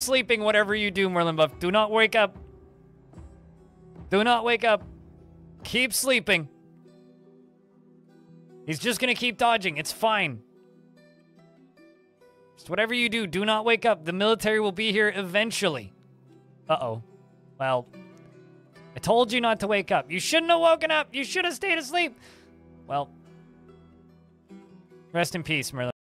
sleeping, whatever you do, Merlin Buff. Do not wake up. Do not wake up. Keep sleeping. He's just gonna keep dodging. It's fine. Just whatever you do, do not wake up. The military will be here eventually. Uh-oh. Well, I told you not to wake up. You shouldn't have woken up. You should have stayed asleep. Well, rest in peace, Merlin.